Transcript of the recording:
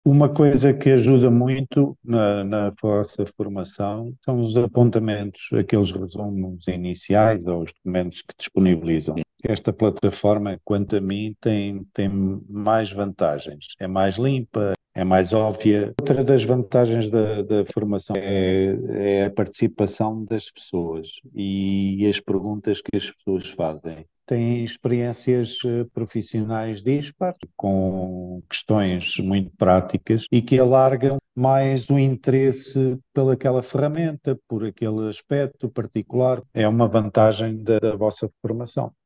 Uma coisa que ajuda muito na vossa formação são os apontamentos, aqueles resumos iniciais ou os documentos que disponibilizam. Esta plataforma, quanto a mim, tem mais vantagens. É mais limpa, é mais óbvia. Outra das vantagens da formação é a participação das pessoas e as perguntas que as pessoas fazem. Têm experiências profissionais dispares, com questões muito práticas e que alargam mais o interesse pelaquela ferramenta, por aquele aspecto particular. É uma vantagem da vossa formação.